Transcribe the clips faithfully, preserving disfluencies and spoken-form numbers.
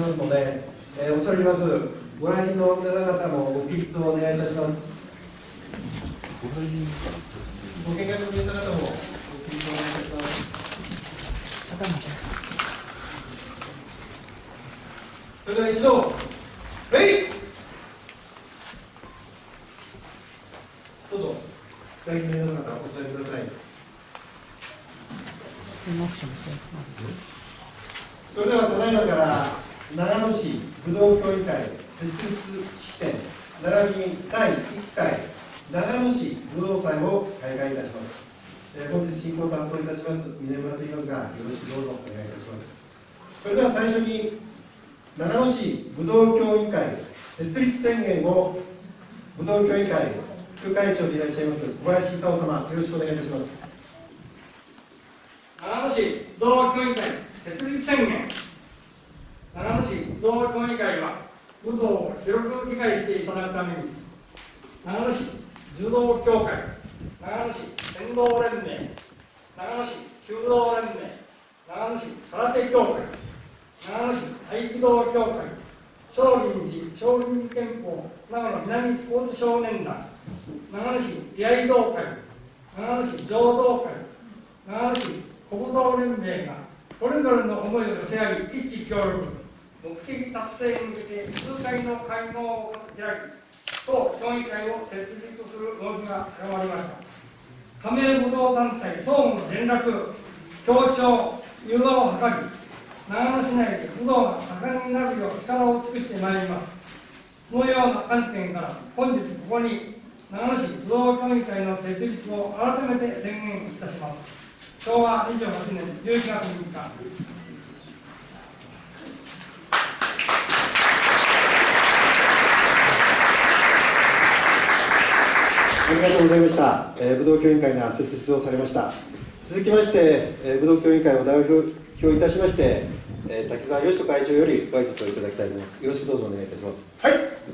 ますので、えー、恐れ入ります。ご来賓の皆さん方もご起立をお願いいたします。ご見学の皆さん方もご起立をお願いいたします。それでは一度、えいどうぞ、ご来賓の皆さん方お座りください。それではただいまから長野市武道協議会設立式典並びにだいいっかい長野市武道祭を開会いたします。えー、本日進行担当いたします峰村と言いますが、よろしくどうぞお願いいたします。それでは最初に長野市武道協議会設立宣言を武道協議会副会長でいらっしゃいます小林勲様、よろしくお願いいたします。 長野市武道協議会設立宣言。長野市武道協議会は武道を広く理解していただくために、長野市柔道協会、長野市剣道連盟、長野市弓道連盟、長野市空手協会、長野市合気道協会、少林寺少林寺拳法長野南スポーツ少年団、長野市居合同会、長野市浄土会、長野市国道連盟がそれぞれの思いを寄せ合い、一致協力、目的達成に向けて数回の会合を開き、当協議会を設立する動きが広まりました。加盟武道団体相互の連絡、協調、融和を図り、長野市内で武道が盛んになるよう力を尽くしてまいります。そのような観点から、本日ここに長野市武道協議会の設立を改めて宣言いたします。しょうわにじゅうはちねんじゅういちがつみっか。 ありがとうございました。えー、武道協議会が設立をされました。続きまして、えー、武道協議会を代表いたしまして、えー、滝沢義人会長よりご挨拶をいただきたいと思います。よろしくどうぞお願いいたします。 はい。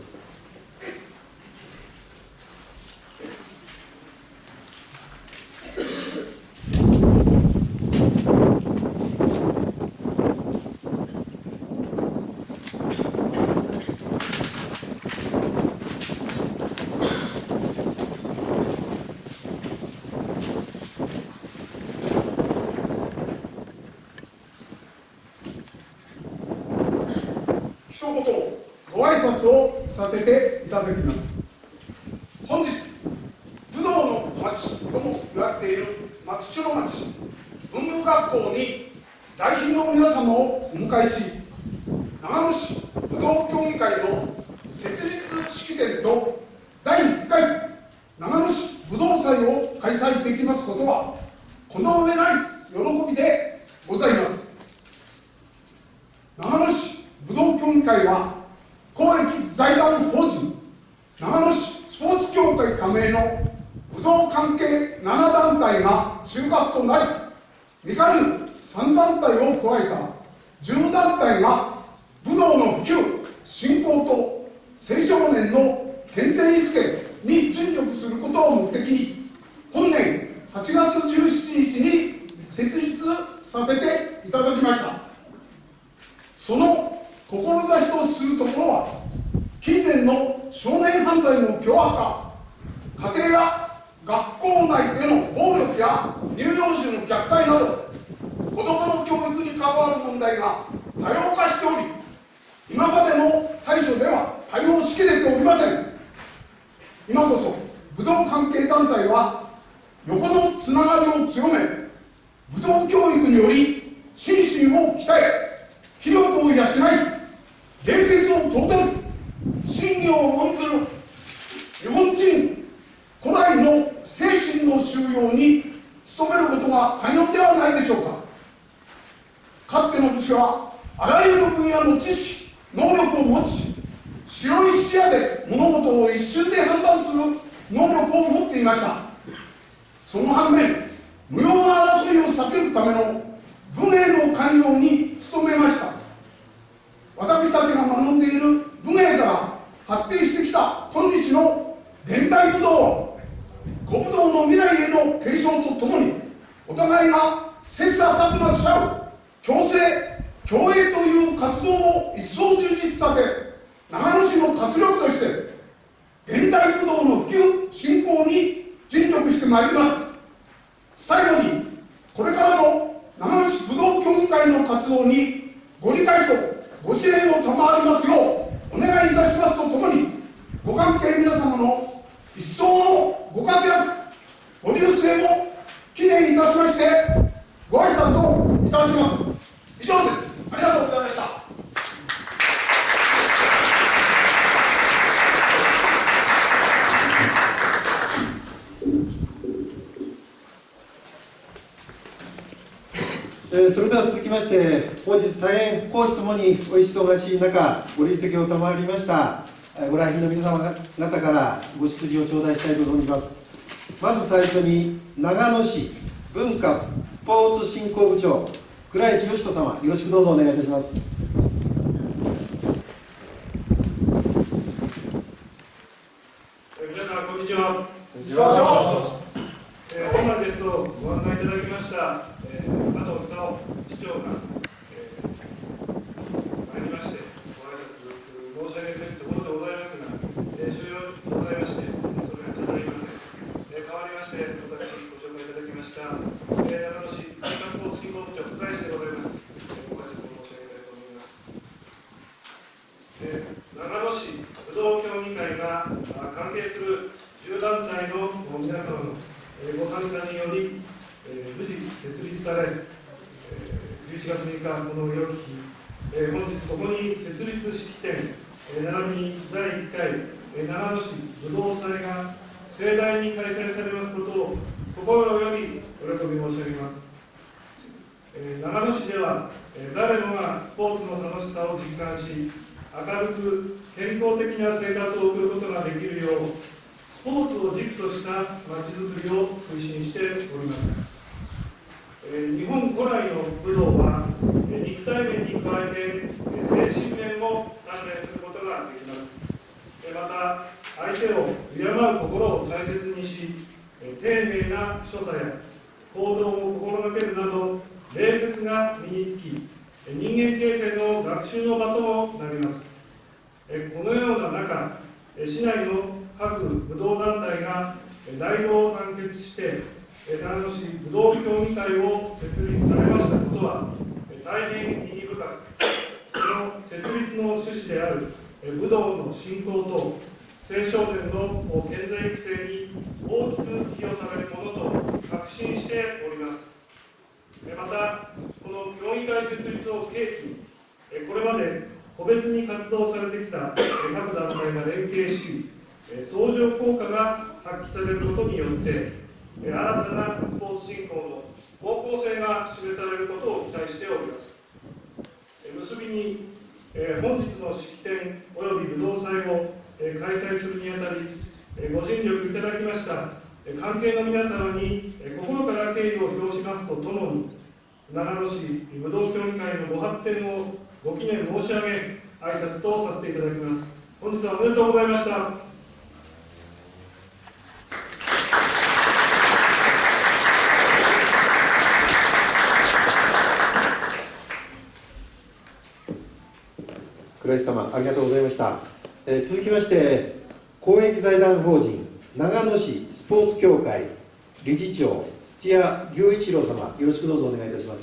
一言ご挨拶をさせていただきます。本日武道の町とも言われている松代町文部学校に来賓の皆様をお迎えし、長野市武道協議会の設立式典とだいいっかい長野市武道祭を開催できますことはこの上ない喜びでございます。長野市武道協議会は公益財団法人長野市スポーツ協会加盟の武道関係ななだんたいが中核となり、未加入さんだんたいを加えたじゅうだんたいが武道の普及振興と青少年の健全育成に尽力することを目的に、本年はちがつじゅうしちにちに設立させていただきました。その志とするところは、近年の少年犯罪の凶悪化、家庭や学校内での暴力や乳幼児の虐待など、子どもの教育に関わる問題が多様化しており、今までの対処では対応しきれておりません。今こそ武道関係団体は横のつながりを強め、武道教育により心身を鍛え、気力を養い、礼節を尊び、信義を重んずる日本人古来の精神の修養に努めることが可能ではないでしょうか。かつての武士はあらゆる分野の知識能力を持ち、白い視野で物事を一瞬で判断する能力を持っていました。その反面、無用な争いを避けるための武芸の寛容に努めました。私たちが学んでいる武芸から発展してきた今日の現代武道を古武道の未来への継承とともに、お互いが切磋琢磨し合う共生競泳という活動を一層充実させ、長野市の活力として現代武道の普及振興に尽力してまいります。最後に、これからの長野市武道協議会の活動にご理解とご支援を賜りますようお願いいたしますとともに、ご関係皆様の一層のご活躍、ご隆盛を記念いたしましてご挨拶といたします。以上です。ありがとうございました。 えー、それでは続きまして、本日大変講師ともにお忙しい中、ご臨席を賜りましたご来賓の皆様方からご祝辞を頂戴したいと存じます。まず最初に、長野市文化スポーツ振興部長、倉石義人様、よろしくどうぞお願いいたします。 皆さん、こんにちは。 こんにちは。 えー、本来ですとご案内いただきました、えー、加藤久夫市長が、えー、参りまして、ご挨拶申し上げるべきところでございますが、えー、終了でございまして、それが語りません。えー、代わりまして、私、ご紹介いただきました、えー、長野市文化スポーツ振興部長、倉石でございます。えー、ご挨拶を申し上げたいと思います。えー、長野市武道協議会が関係するじゅう団体の皆様のご参加により、えー、無事設立され、えー、じゅういちがつみっか、このよき日、えー、本日ここに設立式典、えー、並びにだいいっかい、えー、長野市武道祭が盛大に開催されますことを心よりお喜び申し上げます。えー、長野市では、えー、誰もがスポーツの楽しさを実感し、明るく健康的な生活を送ることができるよう、スポーツを軸としたまちづくりを推進しております。えー、日本古来の武道は、えー、肉体面に加えて、えー、精神面も鍛錬することができます。えー、また、相手を敬う心を大切にし、えー、丁寧な所作や行動を心がけるなど、礼節が身につき、人間形成の学習の場ともなります。このような中、市内の各武道団体が大同団結して長野市武道協議会を設立されましたことは大変意義深く、その設立の趣旨である武道の振興と青少年の健全育成に大きく寄与されるものと確信しております。また、この協議会設立を契機に、これまで個別に活動されてきた各団体が連携し、相乗効果が発揮されることによって、新たなスポーツ振興の方向性が示されることを期待しております。結びに、本日の式典および武道祭を開催するにあたり、ご尽力いただきました関係の皆様に心から敬意を表しますとともに、長野市武道協議会のご発展をご記念申し上げ、挨拶とさせていただきます。本日はおめでとうございました。 倉石様、ありがとうございました。えー、続きまして、公益財団法人長野市スポーツ協会理事長、土屋隆一郎様、よろしくどうぞお願いいたします。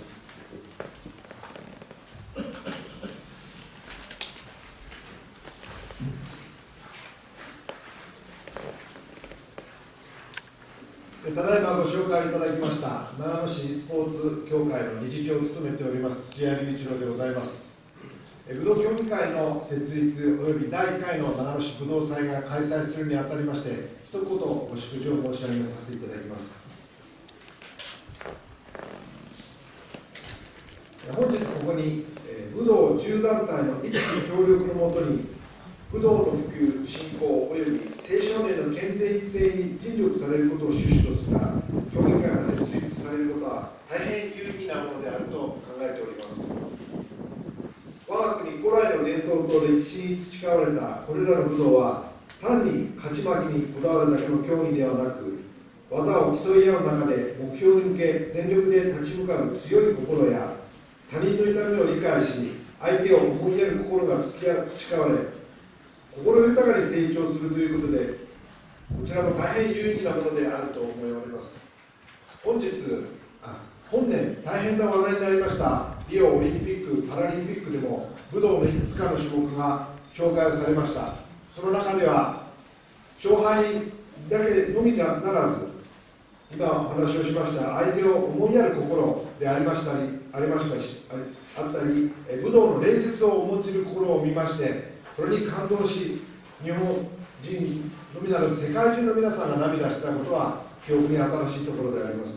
ただいまご紹介いただきました長野市スポーツ協会の理事長を務めております土屋隆一郎でございます。武道協議会の設立およびだいいっかいの長野市武道祭が開催するにあたりまして、一言ご祝辞を申し上げさせていただきます。本日ここに武道じゅう団体の一致協力のもとに武道の普及振興および青少年の健全育成に尽力されることを趣旨とした協議会が設立されることは大変有意義なものであると考えております。我が国古来の伝統と歴史に培われたこれらの武道は、単に勝ち負けにこだわるだけの競技ではなく、技を競い合う中で目標に向け全力で立ち向かう強い心や他人の痛みを理解し、相手を思いやる心が培われ、心豊かに成長するということで、こちらも大変有意義なものであると思います。本日、あ本年、大変な話題になりましたリオオリンピック・パラリンピックでも、武道のいくつかの種目が紹介されました。その中では、勝敗だけのみならず、今お話をしました相手を思いやる心でありましたり、ありましたし、あったり、武道の礼節を重んじる心を見まして、それに感動し、日本人のみならず世界中の皆さんが涙したことは記憶に新しいところであります。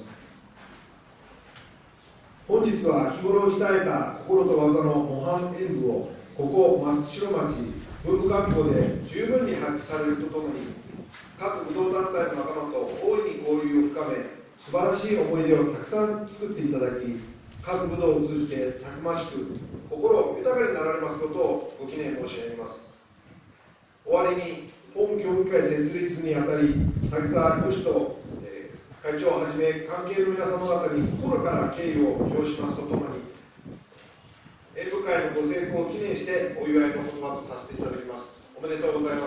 本日は日頃鍛えた心と技の模範演舞をここ松代町文部学校で十分に発揮されるとともに、各武道団体の仲間と大いに交流を深め、素晴らしい思い出をたくさん作っていただき、各武道を通じてたくましく心豊かになられますことをご記念申し上げます。終わりに本協議会設立にあたり、滝沢義人、えー、会長をはじめ関係の皆様方に心から敬意を表しますとともに、演舞会のご成功を記念してお祝いの言葉とさせていただきます。おめでとうございます。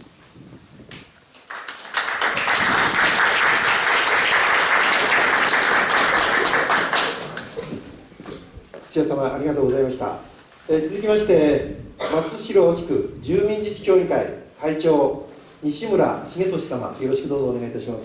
土屋様、ありがとうございました。えー、続きまして、松代地区住民自治協議会会長、西村重俊様、よろしくどうぞお願いいたします。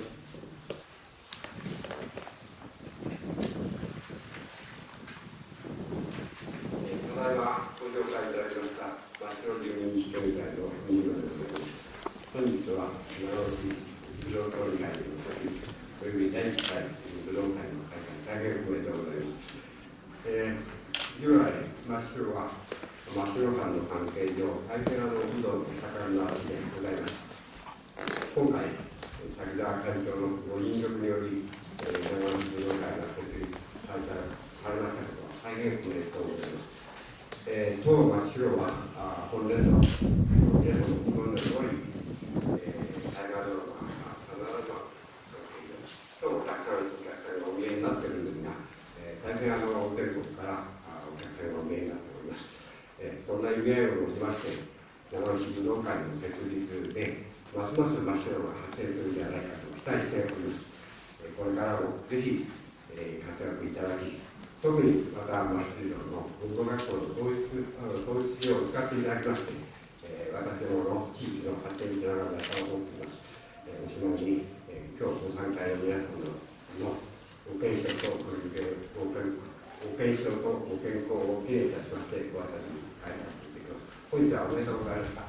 ただいまご紹介いただきました松代住民自治協議会の西村でございます。本日は長野市武道協議会のおよびだいいっかい武道会の開会、大変おめでとうございます。えー従来、真っ白は真っ白間の関係上、大変あの武道の盛んな地でございます。今回、滝沢会長のご尽力により、長野市武道会が設立されたされましたことは大変おめでとうございます。えー、当真っ白はあ本年度、皆様のご存知の通り、えー、大河ドラマ、必ずは、とたくさんのお客さんがお見えになっているんですが、えー、大変あの全国からお客さんがお見えになっております。えー、そんな意味合いを持ちまして、長野市武道会の設立で、ますます真っ白が発展するんじゃないかと期待しております。えー、これからもぜひ、えー、活躍いただき、特にまた松代の文部学校の統一統一を使っていただきまして、えー、私どもの地域の発展につながると思っています。えー、おしまいに、えー、今日ご参加の皆様のご健勝とご健ご健勝とご健康を記念いたしまして、ご挨拶に変えさせていただきます。本日はおめでとうございました。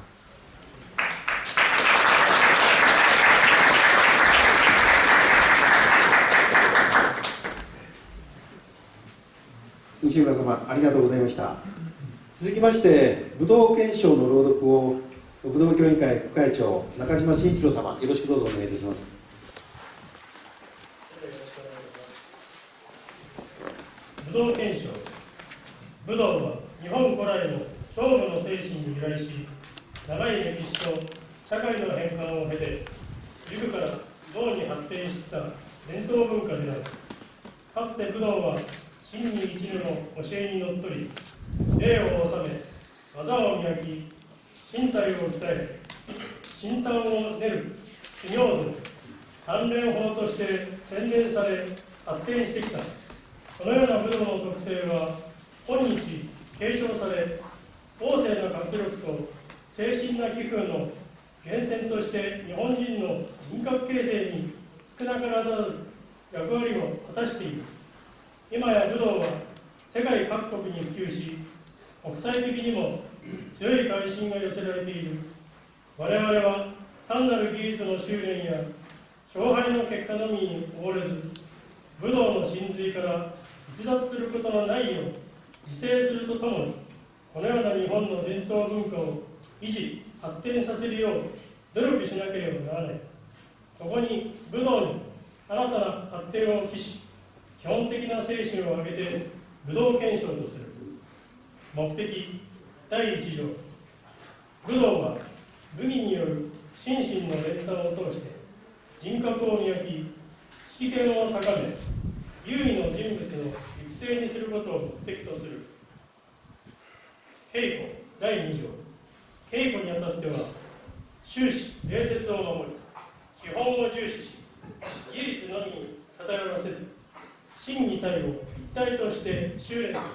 西村様、ありがとうございました。続きまして、武道憲章の朗読を武道協議会副会長、中島慎一郎様、よろしくどうぞお願いいたします。 武道憲章。武道は日本古来の勝負の精神に由来し、長い歴史と社会の変換を経て、儒から道に発展してきた伝統文化である。かつて武道は真に一縷の教えにのっとり、礼を収め、技を磨き、身体を鍛え、身端を練る修行道、鍛錬法として洗練され、発展してきた。このような武道の特性は、今日継承され、旺盛な活力と精神な気風の源泉として日本人の人格形成に少なからず役割を果たしている。今や武道は世界各国に普及し、国際的にも強い関心が寄せられている。我々は単なる技術の修練や勝敗の結果のみに溺れず、武道の真髄から逸脱することのないよう自制するとともに、このような日本の伝統文化を維持発展させるよう努力しなければならない。ここに武道に新たな発展を期し、基本的な精神を挙げて武道憲章とする。目的だいいち条、武道は武技による心身の練炭を通して人格を磨き、識見を高め、優位の人物の育成にすることを目的とする。稽古だいに条、稽古にあたっては終始礼節を守り、基本を重視し、事実のみに偏らせず、真偽体を一体として修練と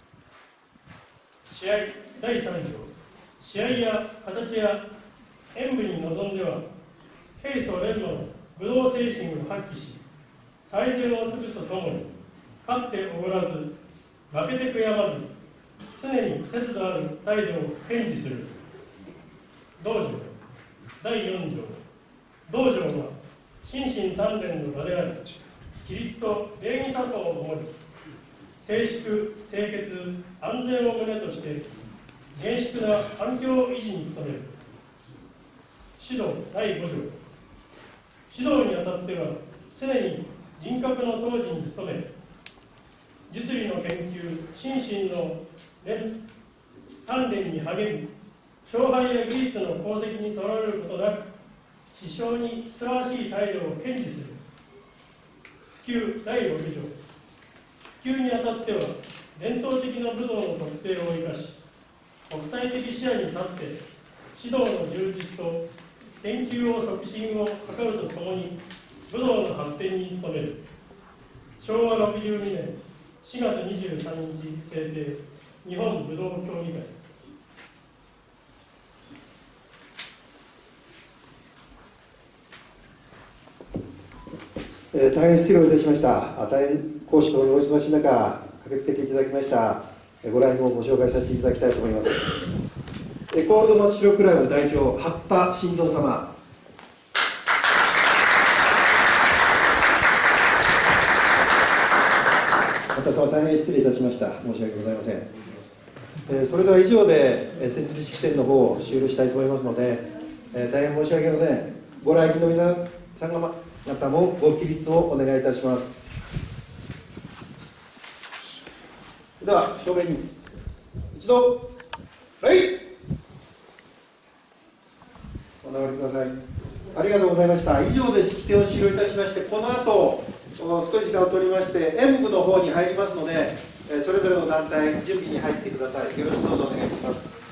する。試合だいさん条、試合や形や演舞に臨んでは、平素連の武道精神を発揮し、最善を尽くすとともに、勝っておごらず、負けて悔やまず、常に節度ある態度を堅持する。道場だいよん条、道場は心身鍛錬の場であり、規律と礼儀作法を守り、静粛、清潔、安全を旨として、厳粛な環境維持に努める。指導だいご条、指導にあたっては、常に人格の当時に努め、実利の研究、心身の鍛錬に励み、勝敗や技術の功績にとらわれることなく、師匠にふさわしい態度を堅持する。普及だいろく条、普及にあたっては、伝統的な武道の特性を生かし、国際的視野に立って、指導の充実と研究を促進を図るとともに、武道の発展に努める。しょうわろくじゅうにねんしがつにじゅうさんにち制定、日本武道協議会。 えー、大変失礼をいたしました。大変講師とお忙しい中、駆けつけていただきました。ご来賓をご紹介させていただきたいと思います。エコールド松代クラブ代表、八田晋三様。八田様、大変失礼いたしました。申し訳ございません。えー、それでは以上で、えー、設立式典の方を終了したいと思いますので、えー、大変申し訳ございません。ご来賓の皆さん方もご起立をお願いいたします。では、正面に一度、はい、お直りください。ありがとうございました。以上で式典を終了いたしまして、この後少し時間を取りまして、演舞の方に入りますので、それぞれの団体、準備に入ってください。よろしくどうぞお願いします。